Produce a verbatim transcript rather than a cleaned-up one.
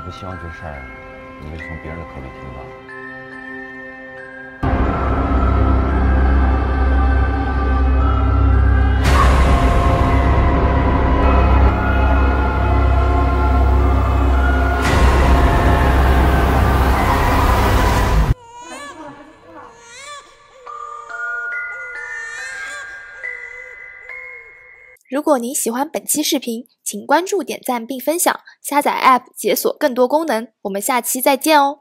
不希望这事儿，你就从别人的口里听到。 如果您喜欢本期视频，请关注、点赞并分享，下载 App 解锁更多功能。我们下期再见哦！